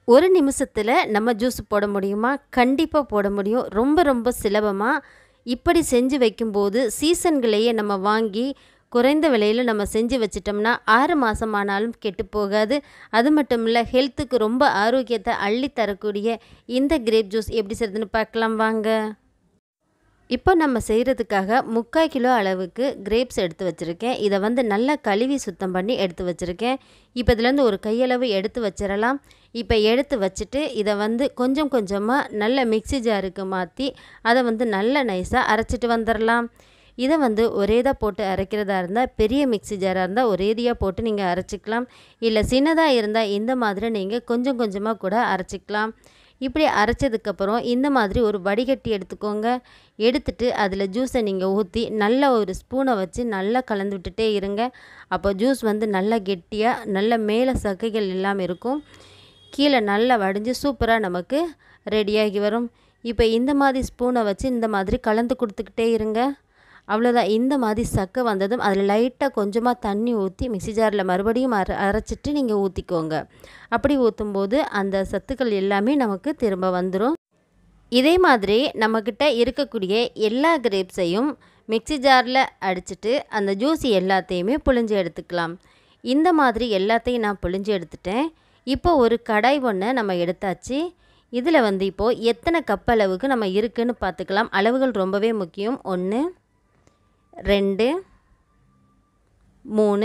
ஒரு நிமிஷத்தில் நம்ம ஜூஸ் போட முடியுமா? கண்டிப்பாக போட முடியும். ரொம்ப ரொம்ப சுலபமாக இப்படி செஞ்சு வைக்கும்போது சீசன்களையே நம்ம வாங்கி குறைந்த விலையில் நம்ம செஞ்சு வச்சிட்டோம்னா 6 மாதம் ஆனாலும் கெட்டு போகாது. அது மட்டும் இல்லை, ஹெல்த்துக்கு ரொம்ப ஆரோக்கியத்தை அள்ளி தரக்கூடிய இந்த கிரேப் ஜூஸ் எப்படி செய்கிறதுன்னு பார்க்கலாம் வாங்க. இப்போ நம்ம செய்கிறதுக்காக 3/4 கிலோ அளவுக்கு கிரேப்ஸ் எடுத்து வச்சுருக்கேன். இதை நல்லா கழுவி சுத்தம் பண்ணி எடுத்து வச்சுருக்கேன். இப்போ இதுலேருந்து ஒரு கையளவு எடுத்து வச்சிடலாம். இப்போ எடுத்து வச்சுட்டு இதை கொஞ்சம் கொஞ்சமாக நல்ல மிக்ஸி ஜாருக்கு மாற்றி அதை நல்ல நைஸாக அரைச்சிட்டு வந்துடலாம். இதை ஒரேதாக போட்டு அரைக்கிறதா இருந்தால் பெரிய மிக்ஸி ஜாராக இருந்தால் ஒரேதியாக போட்டு நீங்கள் அரைச்சிக்கலாம். இல்லை சின்னதாக இருந்தால் இந்த மாதிரி நீங்கள் கொஞ்சம் கொஞ்சமாக கூட அரைச்சிக்கலாம். இப்படி அரைச்சதுக்கப்புறம் இந்த மாதிரி ஒரு வடிகட்டி எடுத்துக்கோங்க. எடுத்துட்டு அதில் ஜூஸை நீங்கள் ஊற்றி நல்லா ஒரு ஸ்பூனை வச்சு நல்லா கலந்து விட்டுட்டே இருங்க. அப்போ ஜூஸ் நல்லா கெட்டியாக நல்ல மேலே சக்கைகள் இல்லாமல் இருக்கும். கீழே நல்லா வடிஞ்சு சூப்பராக நமக்கு ரெடியாகி வரும். இப்போ இந்த மாதிரி ஸ்பூனை வச்சு இந்த மாதிரி கலந்து கொடுத்துக்கிட்டே இருங்க. அவ்வளோதான். இந்த மாதிரி சக்கை வந்ததும் அதில் லைட்டாக கொஞ்சமாக தண்ணி ஊற்றி மிக்ஸி ஜாரில் மறுபடியும் அரைச்சிட்டு நீங்கள் ஊற்றிக்கோங்க. அப்படி ஊற்றும்போது அந்த சத்துக்கள் எல்லாமே நமக்கு திரும்ப வந்துடும். இதே மாதிரி நம்மக்கிட்ட இருக்கக்கூடிய எல்லா கிரேப்ஸையும் மிக்ஸி ஜாரில் அடிச்சிட்டு அந்த ஜூஸ் எல்லாத்தையுமே புழிஞ்சு எடுத்துக்கலாம். இந்த மாதிரி எல்லாத்தையும் நான் புழிஞ்சு எடுத்துட்டேன். இப்போ ஒரு கடாய் ஒன்று நம்ம எடுத்தாச்சு. இதில் இப்போது எத்தனை கப் அளவுக்கு நம்ம இருக்குதுன்னு பார்த்துக்கலாம். அளவுகள் ரொம்பவே முக்கியம். 1 2 3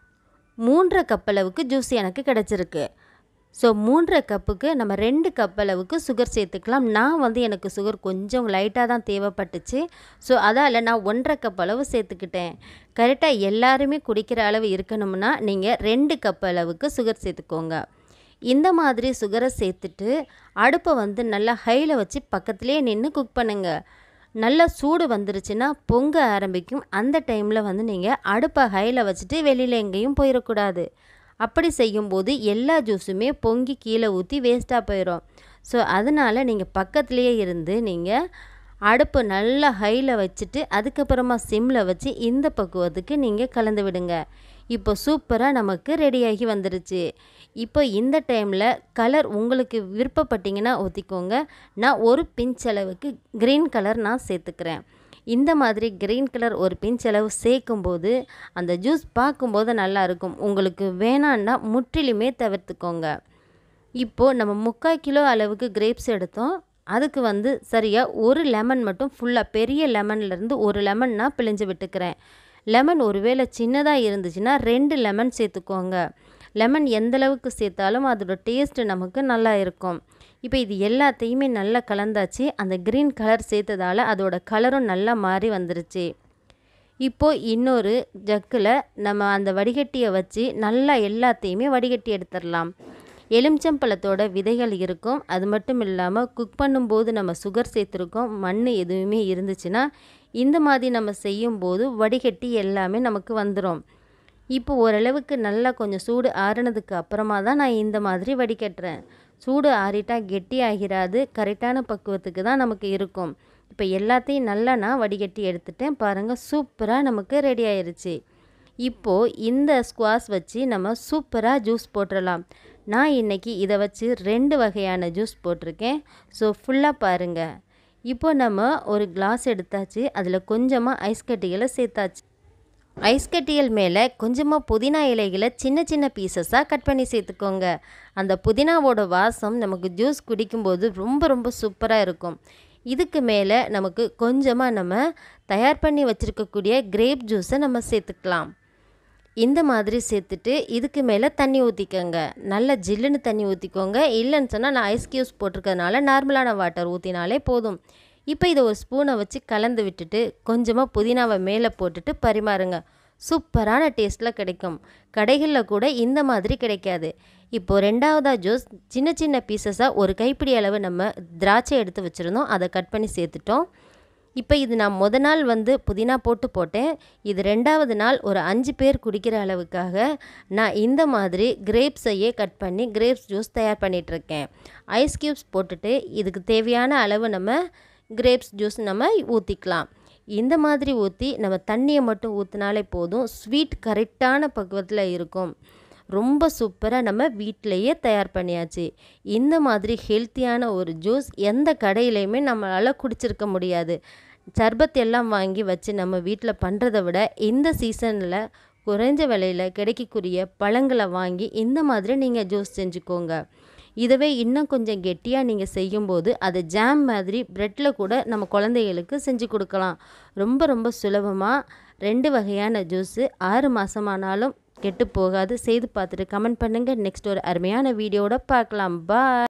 3 கப் அளவுக்கு ஜூஸ் எனக்கு கிடச்சிருக்கு. ஸோ 3 கப்புக்கு நம்ம 2 கப் அளவுக்கு சுகர் சேர்த்துக்கலாம். நான் எனக்கு சுகர் கொஞ்சம் லைட்டாக தான் தேவைப்பட்டுச்சு. ஸோ அதால் நான் 1.5 கப் அளவு சேர்த்துக்கிட்டேன். கரெக்டாக எல்லாருமே குடிக்கிற அளவு இருக்கணும்னா நீங்கள் 2 கப் அளவுக்கு சுகர் சேர்த்துக்கோங்க. இந்த மாதிரி சுகரை சேர்த்துட்டு அடுப்பை நல்லா ஹையில் வச்சு பக்கத்துலேயே நின்று குக் பண்ணுங்கள். நல்லா சூடு வந்துருச்சுன்னா பொங்க ஆரம்பிக்கும். அந்த டைமில் நீங்கள் அடுப்பை ஹையில் வச்சுட்டு வெளியில் எங்கேயும் போயிடக்கூடாது. அப்படி செய்யும்போது எல்லா ஜூஸுமே பொங்கி கீழே ஊற்றி வேஸ்ட்டாக போயிடும். ஸோ அதனால் நீங்கள் பக்கத்துலேயே இருந்து நீங்கள் அடுப்பு நல்லா ஹையில் வச்சுட்டு அதுக்கப்புறமா சிம்மில் வச்சு இந்த பக்குவத்துக்கு நீங்கள் கலந்து விடுங்க. இப்போ சூப்பராக நமக்கு ரெடியாகி வந்துருச்சு. இப்போ இந்த டைமில் கலர் உங்களுக்கு விருப்பப்பட்டீங்கன்னா ஊற்றிக்கோங்க. நான் ஒரு பிஞ்ச் அளவுக்கு க்ரீன் கலர் நான் சேர்த்துக்கிறேன். இந்த மாதிரி க்ரீன் கலர் ஒரு பிஞ்ச் அளவு சேர்க்கும்போது அந்த ஜூஸ் பார்க்கும்போது நல்லாயிருக்கும். உங்களுக்கு வேணான்னா முற்றிலுமே தவிர்த்துக்கோங்க. இப்போது நம்ம 3/4 கிலோ அளவுக்கு கிரேப்ஸ் எடுத்தோம். அதுக்கு சரியாக ஒரு லெமன் மட்டும் ஃபுல்லாக பெரிய லெமன்லேருந்து ஒரு லெமன் நான் பிழிஞ்சு விட்டுக்கிறேன். லெமன் ஒருவேளை சின்னதாக இருந்துச்சுன்னா 2 லெமன் சேர்த்துக்கோங்க. லெமன் எந்தளவுக்கு சேர்த்தாலும் அதோட டேஸ்ட்டு நமக்கு நல்லா இருக்கும். இப்போ இது எல்லாத்தையுமே நல்லா கலந்தாச்சு. அந்த க்ரீன் கலர் சேர்த்ததால் அதோட கலரும் நல்லா மாறி வந்துருச்சு. இப்போது இன்னொரு ஜக்கில் நம்ம அந்த வடிகட்டியை வச்சு நல்லா எல்லாத்தையுமே வடிகட்டி எடுத்துடலாம். எலுமிச்சம்பழத்தோட விதைகள் இருக்கும். அது மட்டும் இல்லாமல் குக் பண்ணும்போது நம்ம சுகர் சேர்த்துருக்கோம். மண் எதுவுமே இருந்துச்சுன்னா இந்த மாதிரி நம்ம செய்யும்போது வடிகட்டி எல்லாமே நமக்கு வந்துடும். இப்போ ஓரளவுக்கு நல்லா கொஞ்சம் சூடு ஆறுனதுக்கு அப்புறமா தான் நான் இந்த மாதிரி வடிகட்டுறேன். சூடு ஆறிட்டால் கெட்டி ஆகிராது. கரெக்டான பக்குவத்துக்கு தான் நமக்கு இருக்கும். இப்போ எல்லாத்தையும் நல்லா நான் வடிகட்டி எடுத்துட்டேன். பாருங்கள், சூப்பராக நமக்கு ரெடி ஆயிடுச்சு. இப்போது இந்த ஸ்குவாஷ் வச்சு நம்ம சூப்பராக ஜூஸ் போட்டுடலாம். நான் இன்றைக்கி இதை வச்சு 2 வகையான ஜூஸ் போட்டிருக்கேன். ஸோ ஃபுல்லாக பாருங்கள். இப்போ நம்ம ஒரு கிளாஸ் எடுத்தாச்சு. அதில் கொஞ்சமாக ஐஸ் கட்டிகளை சேர்த்தாச்சு. ஐஸ் கட்டிகள் மேலே கொஞ்சமாக புதினா இலைகளை சின்ன சின்ன பீசஸாக கட் பண்ணி சேர்த்துக்கோங்க. அந்த புதினாவோட வாசம் நமக்கு ஜூஸ் குடிக்கும்போது ரொம்ப ரொம்ப சூப்பராக இருக்கும். இதுக்கு மேலே நமக்கு கொஞ்சமாக நம்ம தயார் பண்ணி வச்சுருக்கக்கூடிய கிரேப் ஜூஸை நம்ம சேர்த்துக்கலாம். இந்த மாதிரி சேர்த்துட்டு இதுக்கு மேலே தண்ணி ஊற்றிக்கோங்க. நல்லா ஜில்லுன்னு தண்ணி ஊற்றிக்கோங்க. இல்லைன்னு சொன்னால் நான் ஐஸ் க்யூப்ஸ் போட்டிருக்கிறதுனால நார்மலான வாட்டர் ஊற்றினாலே போதும். இப்போ இதை ஒரு ஸ்பூனை வச்சு கலந்து விட்டுட்டு கொஞ்சமாக புதினாவை மேலே போட்டுட்டு பரிமாறுங்க. சூப்பரான டேஸ்ட்டில் கிடைக்கும். கடைகளில் கூட இந்த மாதிரி கிடைக்காது. இப்போது 2வதாக ஜூஸ் சின்ன சின்ன பீசஸாக ஒரு கைப்பிடி அளவு நம்ம திராட்சை எடுத்து வச்சுருந்தோம். அதை கட் பண்ணி சேர்த்துட்டோம். இப்போ இது நான் நாள் புதினா போட்டேன். இது 2வது நாள் ஒரு 5 பேர் குடிக்கிற அளவுக்காக நான் இந்த மாதிரி கிரேப்ஸையே கட் பண்ணி கிரேப்ஸ் ஜூஸ் தயார் பண்ணிகிட்ருக்கேன். ஐஸ் க்யூப்ஸ் போட்டுட்டு இதுக்கு தேவையான அளவு நம்ம கிரேப்ஸ் ஜூஸ் நம்ம ஊற்றிக்கலாம். இந்த மாதிரி ஊற்றி நம்ம தண்ணியை மட்டும் ஊற்றினாலே போதும். ஸ்வீட் கரெக்டான பக்குவத்தில் இருக்கும். ரொம்ப சூப்பராக நம்ம வீட்டிலையே தயார் பண்ணியாச்சு. இந்த மாதிரி ஹெல்த்தியான ஒரு ஜூஸ் எந்த கடையிலையுமே நம்மளால் குடிச்சிருக்க முடியாது. சர்பத் எல்லாம் வாங்கி வச்சு நம்ம வீட்டில் பண்ணுறதை விட இந்த சீசனில் குறைஞ்ச விலையில் கிடைக்கக்கூடிய பழங்களை வாங்கி இந்த மாதிரி நீங்கள் ஜூஸ் செஞ்சுக்கோங்க. இதுவே இன்னும் கொஞ்சம் கெட்டியாக நீங்கள் செய்யும்போது அது ஜாம் மாதிரி ப்ரெட்டில் கூட நம்ம குழந்தைகளுக்கு செஞ்சு கொடுக்கலாம். ரொம்ப ரொம்ப சுலபமாக 2 வகையான ஜூஸு 6 மாதமானாலும் கெட்டு போகாது. செய்து பார்த்துட்டு கமெண்ட் பண்ணுங்கள். நெக்ஸ்ட் ஒரு அருமையான வீடியோவோட பார்க்கலாம். பாய்.